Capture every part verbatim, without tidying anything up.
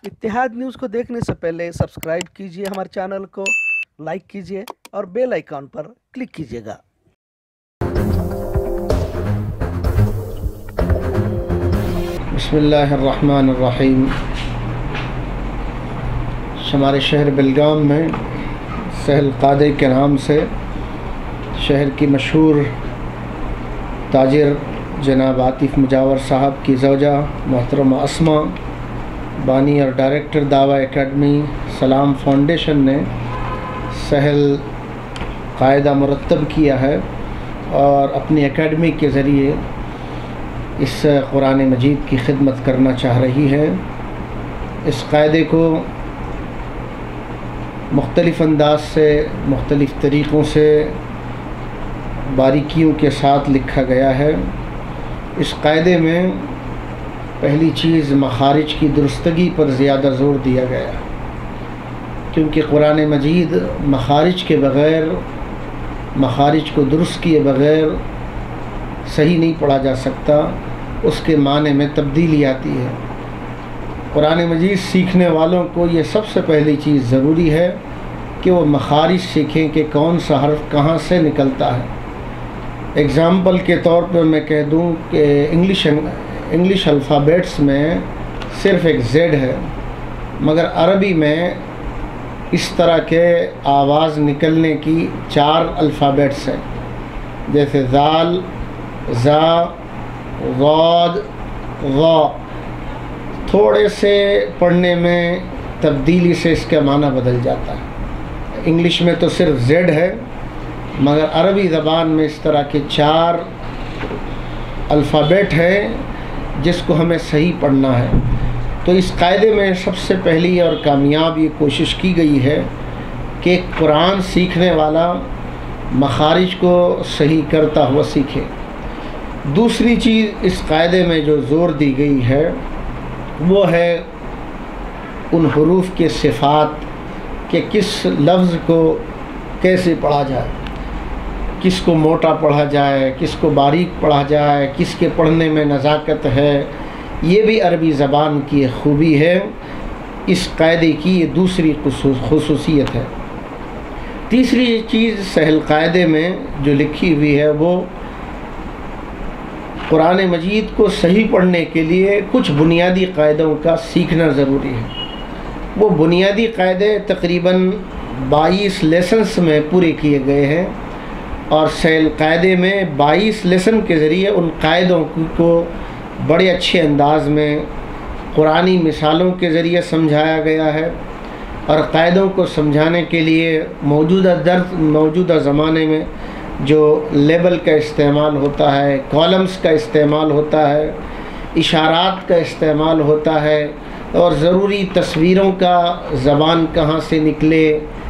इत्तेहाद news को देखने से पहले सब्सक्राइब कीजिए हमारे चैनल को, लाइक कीजिए और बेल आइकॉन पर क्लिक कीजिएगा। बिस्मिल्लाहिर्रहमानिर्रहीम। हमारे शहर बेलगाम में सहल कादे के नाम से शहर की मशहूर ताजिर जनाब आतिफ़ मुजावर साहब की ज़ौजा मोहतरमा अस्मा, बानी और डायरेक्टर दावा एकेडमी सलाम फाउंडेशन ने सहल कायदा मुरतब किया है और अपनी एकेडमी के ज़रिए इस कुरान मजीद की खिदमत करना चाह रही है। इस कायदे को मुख्तलिफ़ अंदाज से, मुख्तलिफ़ तरीक़ों से, बारीकियों के साथ लिखा गया है। इस कायदे में पहली चीज़ मखारिज की दुरुस्तगी पर ज़्यादा ज़ोर दिया गया, क्योंकि कुरान मजीद मखारिज के बग़ैर, मखारिज को दुरुस्त किए बग़ैर सही नहीं पढ़ा जा सकता, उसके माने में तब्दीली आती है। कुरान मजीद सीखने वालों को ये सबसे पहली चीज़ ज़रूरी है कि वो मखारिज सीखें कि कौन सा हर्फ कहाँ से निकलता है। एग्ज़ाम्पल के तौर पर मैं कह दूँ कि इंग्लिश इंग्लिश अल्फ़ाबेट्स में सिर्फ़ एक ज़ेड है, मगर अरबी में इस तरह के आवाज़ निकलने की चार अल्फ़ाबेट्स हैं, जैसे ज़ाल, ज़ा, ग़ाद, ग़ा। थोड़े से पढ़ने में तब्दीली से इसका माना बदल जाता है। इंग्लिश में तो सिर्फ ज़ेड है, मगर अरबी ज़बान में इस तरह के चार अल्फ़ाबेट हैं जिसको हमें सही पढ़ना है। तो इस कायदे में सबसे पहली और कामयाब ये कोशिश की गई है कि कुरान सीखने वाला मखारिज को सही करता हुआ सीखे। दूसरी चीज़ इस कायदे में जो ज़ोर दी गई है वो है उन हुरूफ के सिफ़ात कि किस लफ्ज़ को कैसे पढ़ा जाए, किसको मोटा पढ़ा जाए, किसको बारीक पढ़ा जाए, किसके पढ़ने में नज़ाकत है। ये भी अरबी ज़बान की एक खूबी है। इस कायदे की ये दूसरी खुसूसियत है। तीसरी चीज़ सहल कायदे में जो लिखी हुई है वो कुरान मजीद को सही पढ़ने के लिए कुछ बुनियादी कायदों का सीखना ज़रूरी है। वो बुनियादी कायदे तकरीबन बाईस लेसन्स में पूरे किए गए हैं और सहल कायदे में बाईस लेसन के ज़रिए उन कायदों को बड़े अच्छे अंदाज में कुरानी मिसालों के ज़रिए समझाया गया है। और कायदों को समझाने के लिए मौजूदा दर्ज मौजूदा ज़माने में जो लेबल का इस्तेमाल होता है, कॉलम्स का इस्तेमाल होता है, इशारात का इस्तेमाल होता है और ज़रूरी तस्वीरों का ज़बान कहाँ से निकले,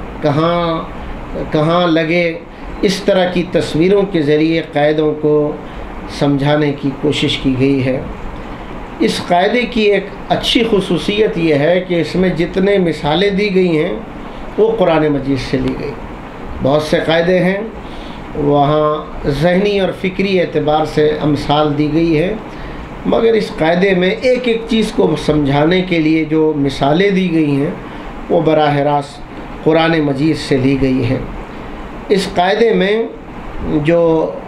कहाँ कहाँ लगे, इस तरह की तस्वीरों के ज़रिए कायदों को समझाने की कोशिश की गई है। इस कायदे की एक अच्छी खुसूसियत ये है कि इसमें जितने मिसालें दी गई हैं वो कुरान मजीद से ली गई। बहुत से कायदे हैं वहाँ ज़हनी और फ़िक्री एतबार से अमसाल दी गई है, मगर इस कायदे में एक एक चीज़ को समझाने के लिए जो मिसालें दी गई हैं वो बराह रास्त कुरान मजीद से ली गई है। इस कायदे में जो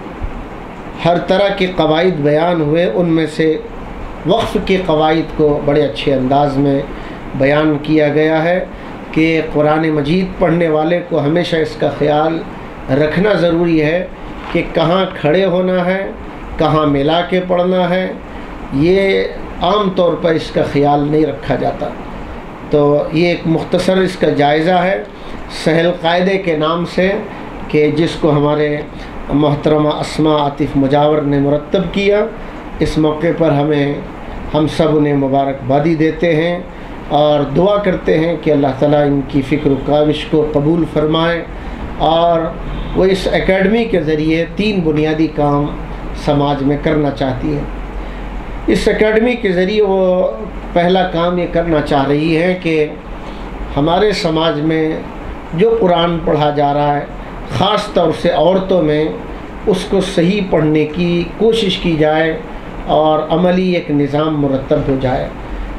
हर तरह के कवायद बयान हुए उनमें से वक्फ़ के कवायद को बड़े अच्छे अंदाज में बयान किया गया है कि कुरान मजीद पढ़ने वाले को हमेशा इसका ख़याल रखना ज़रूरी है कि कहाँ खड़े होना है, कहाँ मिला के पढ़ना है। ये आम तौर पर इसका ख़याल नहीं रखा जाता। तो ये एक मुख्तसर इसका जायज़ा है सहल कायदे के नाम से कि जिसको हमारे मोहतरमा अस्मा आतिफ़ मुजावर ने मुरतब किया। इस मौके पर हमें हम सब उन्हें मुबारकबादी देते हैं और दुआ करते हैं कि अल्लाह ताला इनकी फ़िक्र काविश को कबूल फरमाए और वो इस एकेडमी के ज़रिए तीन बुनियादी काम समाज में करना चाहती है। इस एकेडमी के ज़रिए वो पहला काम ये करना चाह रही है कि हमारे समाज में जो कुरान पढ़ा जा रहा है, ख़ास तौर से औरतों में, उसको सही पढ़ने की कोशिश की जाए और अमली एक निज़ाम मुरतब हो जाए।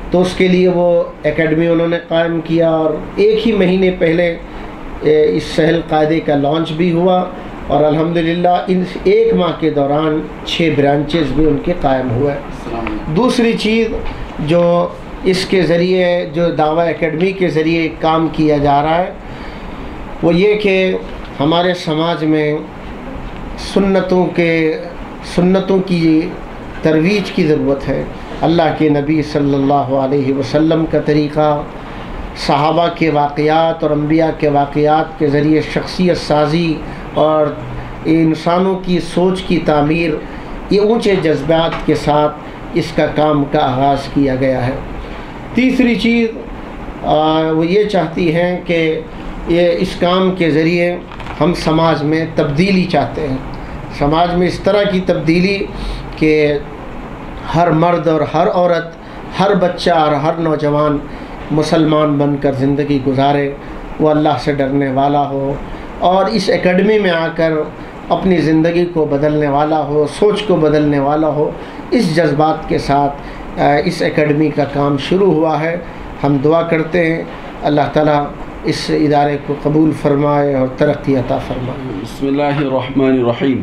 تو اس کے لیے وہ اکیڈمی انہوں نے قائم کیا، اور ایک ہی مہینے پہلے اس سہل قاعدے کا لانچ بھی ہوا، اور الحمدللہ ان ایک ماہ کے دوران چھ برانچز بھی ان کے قائم ہوئے۔ دوسری چیز جو اس کے ذریعے جو دعویٰ اکیڈمی کے ذریعے کام کیا جا رہا ہے وہ یہ کہ ہمارے سماج میں سنتوں کے سنتوں کی ترویج کی ضرورت ہے۔ اللہ کے نبی صلی اللہ علیہ وسلم کا طریقہ، صحابہ کے واقعات اور انبیاء کے واقعات کے ذریعے شخصیت سازی اور انسانوں کی سوچ کی تعمیر، یہ اونچے جذبات کے ساتھ اس کا کام کا آغاز کیا گیا ہے۔ تیسری چیز وہ یہ چاہتی ہیں کہ یہ اس کام کے ذریعے ہم سماج میں تبدیلی چاہتے ہیں، سماج میں اس طرح کی تبدیلی کہ ہر مرد اور ہر عورت، ہر بچہ اور ہر نوجوان مسلمان بن کر زندگی گزارے، وہ اللہ سے ڈرنے والا ہو اور اس اکیڈمی میں آ کر اپنی زندگی کو بدلنے والا ہو، سوچ کو بدلنے والا ہو۔ اس جذبات کے ساتھ اس اکیڈمی کا کام شروع ہوا ہے۔ ہم دعا کرتے ہیں اللہ تعالیٰ اس ادارے کو قبول فرمائے اور ترقی عطا فرمائے۔ بسم اللہ الرحمن الرحیم۔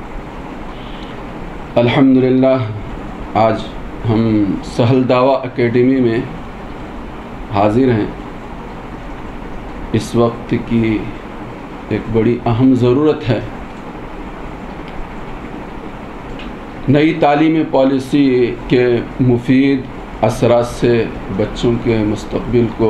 الحمدللہ آج ہم سہل دعویٰ اکیڈمی میں حاضر ہیں۔ اس وقت کی ایک بڑی اہم ضرورت ہے، نئی تعلیمی پالیسی کے مفید اثرات سے بچوں کے مستقبل کو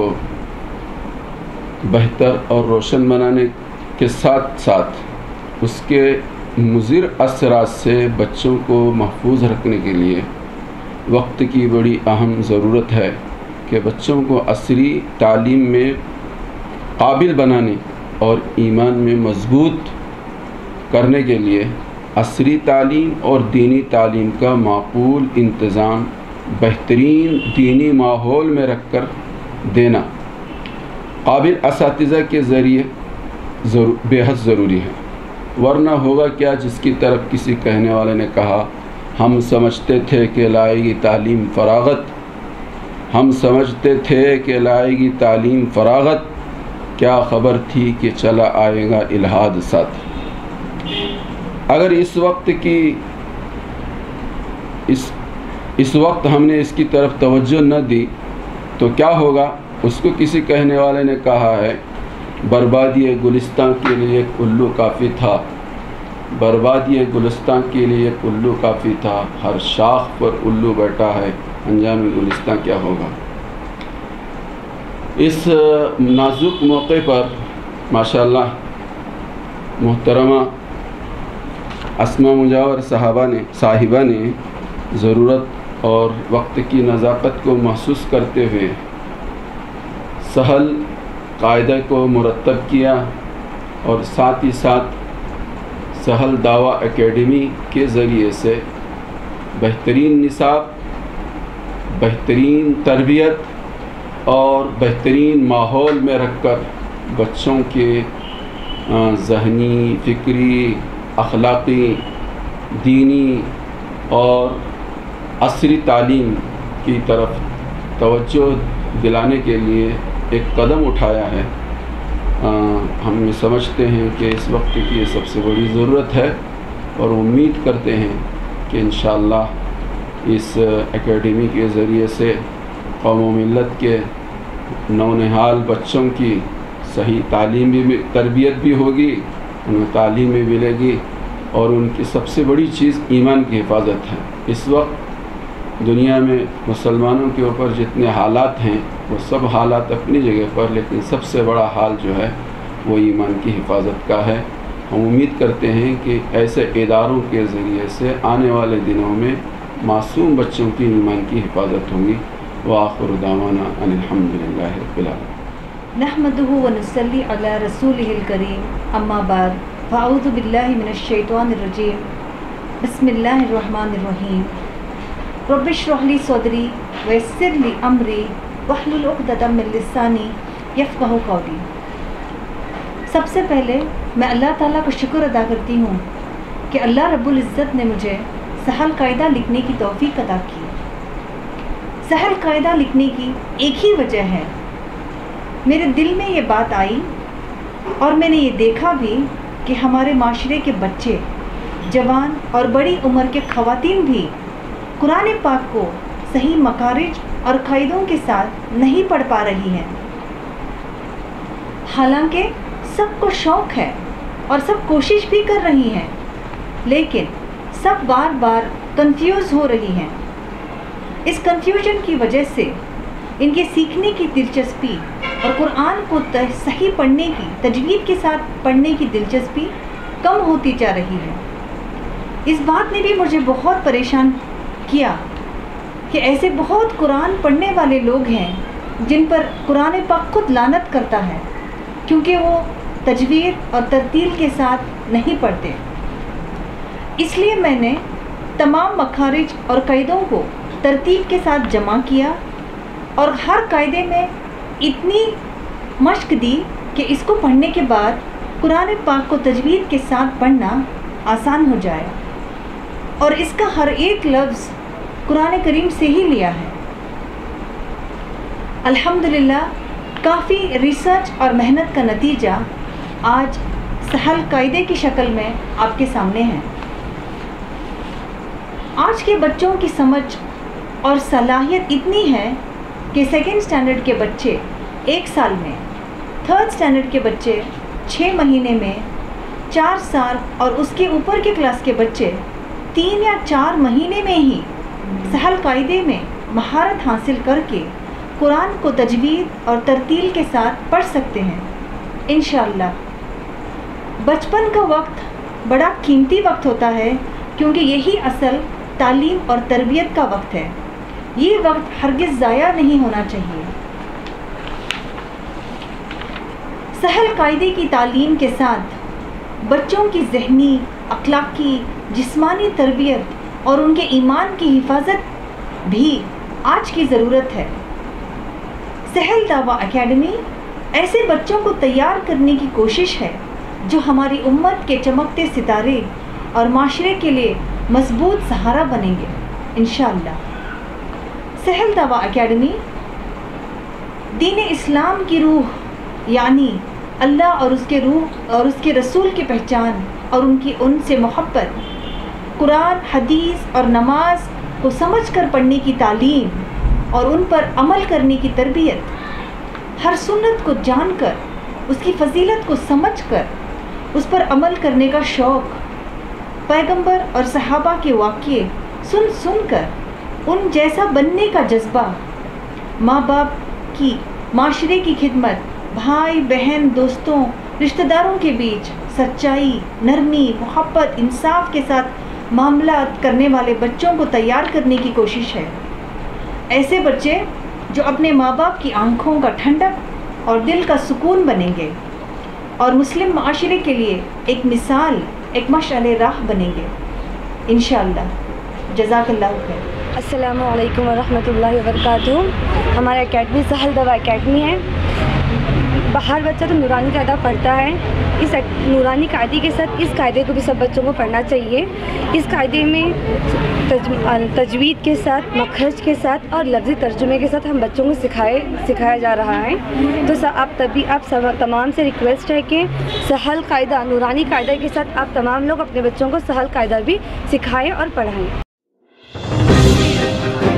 بہتر اور روشن بنانے کے ساتھ ساتھ اس کے مضر اثرات سے بچوں کو محفوظ رکھنے کے لیے وقت کی بڑی اہم ضرورت ہے کہ بچوں کو عصری تعلیم میں قابل بنانے اور ایمان میں مضبوط کرنے کے لیے عصری تعلیم اور دینی تعلیم کا معقول انتظام بہترین دینی ماحول میں رکھ کر دینا قابل اساتذہ کے ذریعے ضرور بے حد ضروری ہے، ورنہ ہوگا کیا جس کی طرف کسی کہنے والے نے کہا، ہم سمجھتے تھے کہ لائے گی تعلیم فراغت، ہم سمجھتے تھے کہ لائے گی تعلیم فراغت، کیا خبر تھی کہ چلا آئے گا الہاد ساتھ۔ اگر اس وقت کی اس اس وقت ہم نے اس کی طرف توجہ نہ دی تو کیا ہوگا؟ اس کو کسی کہنے والے نے کہا ہے، بربادی گلستان کے لیے ایک الو کافی تھا، بربادی گلستان کے لیے ایک الو کافی تھا، ہر شاخ پر الو بیٹھا ہے، انجام گلستان کیا ہوگا؟ اس نازک موقع پر ماشاءاللہ محترمہ اسما مجاور صحابہ نے صاحبہ نے ضرورت اور وقت کی نزاکت کو محسوس کرتے ہوئے سہل قاعدہ کو مرتب کیا، اور ساتھ ہی ساتھ سہل دعویٰ اکیڈمی کے ذریعے سے بہترین نصاب، بہترین تربیت اور بہترین ماحول میں رکھ کر بچوں کے ذہنی، فکری، اخلاقی، دینی اور عصری تعلیم کی طرف توجہ دلانے کے لیے ایک قدم اٹھایا ہے۔ ہم سمجھتے ہیں کہ اس وقت کی یہ سب سے بڑی ضرورت ہے، اور امید کرتے ہیں کہ انشاءاللہ اس اکیڈمی کے ذریعے سے قوم و ملت کے نونہال بچوں کی صحیح تعلیم بھی تربیت بھی ہوگی، انہیں تعلیم بھی ملے گی، اور ان کی سب سے بڑی چیز ایمان کی حفاظت ہے۔ اس وقت دنیا میں مسلمانوں کے اوپر جتنے حالات ہیں وہ سب حالات اپنی جگہ پر، لیکن سب سے بڑا حال جو ہے وہ ایمان کی حفاظت کا ہے۔ ہم امید کرتے ہیں کہ ایسے اداروں کے ذریعے سے آنے والے دنوں میں معصوم بچوں کی ایمان کی حفاظت ہوگی۔ وآخر دعوانا ان الحمدللہ رب العالمین۔ نحمده ونصلی علی رسولہ الکریم، اما بعد، فاعوذ باللہ من الشیطان الرجیم، بسم اللہ الرحمن الرحیم۔ رب اشرح لی صدری ویسر لی امری واحلل عقدۃ من لسانی یفقہوا قولی۔ سب سے پہلے میں اللہ تعالیٰ کا شکر ادا کرتی ہوں کہ اللہ رب العزت نے مجھے سہل قاعدہ لکھنے کی توفیق عطا کی۔ سہل قاعدہ لکھنے کی ایک ہی وجہ ہے، میرے دل میں یہ بات آئی اور میں نے یہ دیکھا بھی کہ ہمارے معاشرے کے بچے، جوان اور بڑی عمر کے خواتین بھی قرآن پاک کو صحیح مخارج اور قاعدوں کے ساتھ نہیں پڑھ پا رہی ہیں۔ حالانکہ سب کو شوق ہے اور سب کوشش بھی کر رہی ہیں، لیکن سب بار بار کنفیوز ہو رہی ہیں۔ اس کنفیوژن کی وجہ سے ان کے سیکھنے کی دلچسپی اور قرآن کو صحیح پڑھنے کی، تجوید کے ساتھ پڑھنے کی دلچسپی کم ہوتی جا رہی ہے۔ اس بات نے بھی مجھے بہت پریشان کیا کہ ایسے بہت قرآن پڑھنے والے لوگ ہیں جن پر قرآن پاک خود لعنت کرتا ہے کیونکہ وہ تجوید اور ترتیل کے ساتھ نہیں پڑھتے۔ اس لیے میں نے تمام مخارج اور قاعدوں کو ترتیب کے ساتھ جمع کیا اور ہر قاعدے میں اتنی مشق دی کہ اس کو پڑھنے کے بعد قرآن پاک کو تجوید کے ساتھ پڑھنا آسان ہو جائے، اور اس کا ہر ایک لفظ قرآن کریم سے ہی لیا ہے۔ الحمدللہ کافی ریسرچ اور محنت کا نتیجہ آج سہل قاعدے کی شکل میں آپ کے سامنے ہے۔ آج کے بچوں کی سمجھ اور صلاحیت اتنی ہے کہ سیکنڈ سٹینڈرڈ کے بچے ایک سال میں، تھرڈ سٹینڈرڈ کے بچے چھ مہینے میں، چار سال اور اس کے اوپر کے کلاس کے بچے تین یا چار مہینے میں ہی سہل قاعدے میں مہارت حاصل کر کے قرآن کو تجوید اور ترتیل کے ساتھ پڑھ سکتے ہیں انشاءاللہ۔ بچپن کا وقت بڑا قیمتی وقت ہوتا ہے کیونکہ یہی اصل تعلیم اور تربیت کا وقت ہے۔ یہ وقت ہرگز ضائع نہیں ہونا چاہیے۔ سہل قاعدے کی تعلیم کے ساتھ بچوں کی ذہنی، اخلاقی، جسمانی تربیت اور ان کے ایمان کی حفاظت بھی آج کی ضرورت ہے۔ سہل دعویٰ اکیڈمی ایسے بچوں کو تیار کرنے کی کوشش ہے جو ہماری امت کے چمکتے ستارے اور معاشرے کے لیے مضبوط سہارا بنیں گے انشاءاللہ۔ سہل دعویٰ اکیڈمی دین اسلام کی روح یعنی اللہ اور اس کے روح اور اس کے رسول کی پہچان اور ان کی ان سے محبت، قرآن، حدیث اور نماز کو سمجھ کر پڑھنے کی تعلیم اور ان پر عمل کرنے کی تربیت، ہر سنت کو جان کر اس کی فضیلت کو سمجھ کر اس پر عمل کرنے کا شوق، پیغمبر اور صحابہ کے واقعے سن سن کر ان جیسا بننے کا جذبہ، ماں باپ کی، معاشرے کی خدمت، بھائی بہن، دوستوں، رشتہ داروں کے بیچ سچائی، نرمی، محبت، انصاف کے ساتھ معاملات کرنے والے بچوں کو تیار کرنے کی کوشش ہے۔ ایسے بچے جو اپنے ماں باپ کی آنکھوں کا ٹھنڈک اور دل کا سکون بنیں گے اور مسلم معاشرے کے لیے ایک مثال، ایک مشعل راہ بنیں گے انشاءاللہ۔ جزاک اللہ خیر۔ السلام علیکم ورحمۃ اللہ وبرکاتہ۔ ہمارا اکیڈمی سہل دعویٰ اکیڈمی ہے۔ باہر بچہ تو نورانی قاعدہ پڑھتا ہے، اس نورانی قاعدے کے ساتھ اس قاعدے کو بھی سب بچوں کو پڑھنا چاہیے۔ اس قاعدے میں تجوید کے ساتھ، مخرج کے ساتھ اور لفظی ترجمے کے ساتھ ہم بچوں کو سکھائے سکھایا جا رہا ہے۔ تو آپ تبھی آپ سب تمام سے ریکویسٹ ہے کہ سہل قاعدہ، نورانی قاعدہ کے ساتھ آپ تمام لوگ اپنے بچوں کو سہل قاعدہ بھی سکھائیں اور پڑھائیں۔